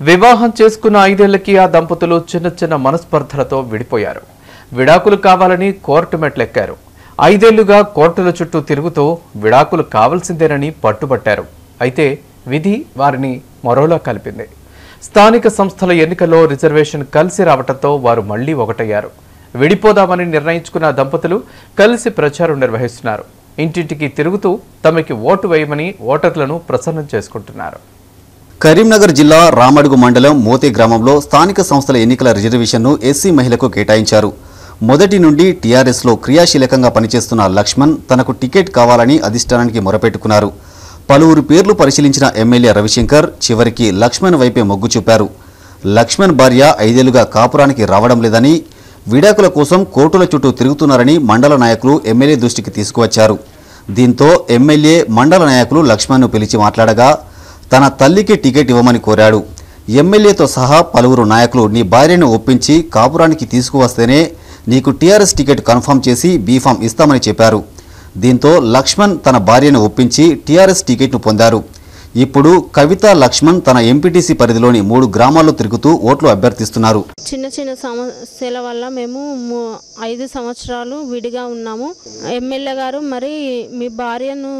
వివాహం చేసుకున్న 5 ఏళ్లకి ఆ దంపతులు చిన్న చిన్న మనస్పర్ధలతో విడిపోయారు. విడాకులు కావాలని కోర్టు మెట్లెక్కారు. 5 ఏళ్లుగా కోర్టుల చుట్టూ తిరుగుతూ విడాకులు కావాల్సిందేనని పట్టుబట్టారు. అయితే విధి వారిని మరోలా కలిపింది. స్థానిక సంస్థల ఎన్నికల్లో రిజర్వేషన్ కలిసి రావడంతో వారు మళ్లీ ఒకటయ్యారు. విడిపోదామని నిర్ణయించుకున్న దంపతులు కలిసి ప్రచారం నిర్వహిస్తున్నారు. ఇంటింటికి తిరుగుతూ తమకి ఓటు వేయమని ఓటర్లను ప్రసన్నం చేసుకుంటున్నారు. కరీంనగర్ జిల్లా రామడుగు మండలం మోతే గ్రామంలో స్థానిక సంస్థల ఎన్నికల రిజర్వేషన్ను ఎస్సీ మహిళకు కేటాయించారు. మొదటి నుండి టీఆర్ఎస్లో క్రియాశీలకంగా పనిచేస్తున్న లక్ష్మణ్ తనకు టికెట్ కావాలని అధిష్టానానికి మొరపెట్టుకున్నారు. పలువురు పేర్లు పరిశీలించిన ఎమ్మెల్యే రవిశంకర్ చివరికి లక్ష్మణ్ వైపే మొగ్గు చూపారు. లక్ష్మణ్ భార్య 5 ఏళ్లుగా కాపురానికి రావడం లేదని, విడాకుల కోసం కోర్టుల చుట్టూ తిరుగుతున్నారని మండల నాయకులు ఎమ్మెల్యే దృష్టికి తీసుకువచ్చారు. దీంతో ఎమ్మెల్యే మండల నాయకులు లక్ష్మణ్ను పిలిచి మాట్లాడగా తన తల్లికి టికెట్ ఇవ్వమని కోరాడు. ఎమ్మెల్యేతో సహా పలువురు నాయకులు నీ భార్యను ఒప్పించి కాపురానికి తీసుకువస్తేనే నీకు టీఆర్ఎస్ టికెట్ కన్ఫర్మ్ చేసి బీఫామ్ ఇస్తామని చెప్పారు. దీంతో లక్ష్మణ్ తన భార్యను ఒప్పించి టీఆర్ఎస్ టికెట్ను పొందారు. ఇప్పుడు కవిత లక్ష్మణ్ తన ఎంపీటీసీ పరిధిలోని 3 గ్రామాల్లో తిరుగుతూ ఓట్లు అభ్యర్థిస్తున్నారు. చిన్న చిన్న సమస్యల వల్ల మేము 5 సంవత్సరాలు విడిగా ఉన్నాము. ఎమ్మెల్యే గారు మరి మీ భార్యను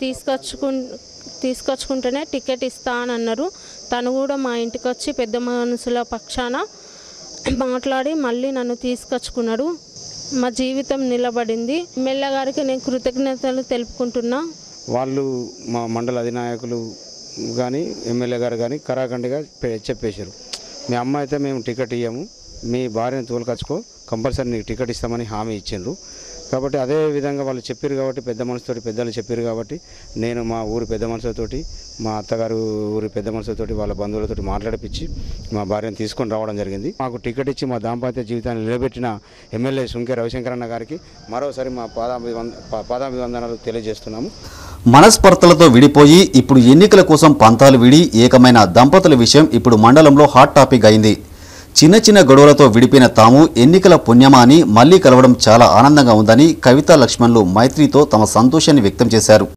తీసుకొచ్చుకుంటేనే టికెట్ ఇస్తా అని అన్నారు. తను కూడా మా ఇంటికి వచ్చి పెద్ద మనుషుల పక్షాన మాట్లాడి మళ్ళీ నన్ను తీసుకొచ్చుకున్నాడు. మా జీవితం నిలబడింది. ఎమ్మెల్యే గారికి నేను కృతజ్ఞతలు తెలుపుకుంటున్నా. వాళ్ళు మా మండల అధినాయకులు కానీ ఎమ్మెల్యే గారు కానీ కరాఖండిగా చెప్పేశారు, మీ అమ్మ అయితే మేము టికెట్ ఇవ్వము, మీ భార్యను తోలుకొచ్చుకో, కంపల్సరీ నీకు టికెట్ ఇస్తామని హామీ ఇచ్చిండ్రు. కాబట్టి అదే విధంగా వాళ్ళు చెప్పారు కాబట్టి పెద్ద మనసుతోటి పెద్దలు చెప్పారు కాబట్టి నేను మా ఊరి పెద్ద మనుషులతోటి మా అత్తగారు ఊరి పెద్ద మనుషులతోటి వాళ్ళ బంధువులతోటి మాట్లాడిపించి మా భార్యను తీసుకొని రావడం జరిగింది. మాకు టికెట్ ఇచ్చి మా దాంపత్య జీవితాన్ని నిలబెట్టిన ఎమ్మెల్యే సుంకే రవిశంకర్ అన్న గారికి మరోసారి మా పాదాభివందనాలు తెలియజేస్తున్నాము. మనస్పర్ధలతో విడిపోయి ఇప్పుడు ఎన్నికల కోసం పంతాలు విడి ఏకమైన దంపతుల విషయం ఇప్పుడు మండలంలో హాట్ టాపిక్ అయింది. చిన్న చిన్న గొడవలతో విడిపోయిన తాము ఎన్నికల పుణ్యమా అని మళ్లీ కలవడం చాలా ఆనందంగా ఉందని కవిత లక్ష్మణ్లు మైత్రితో తమ సంతోషాన్ని వ్యక్తం చేశారు.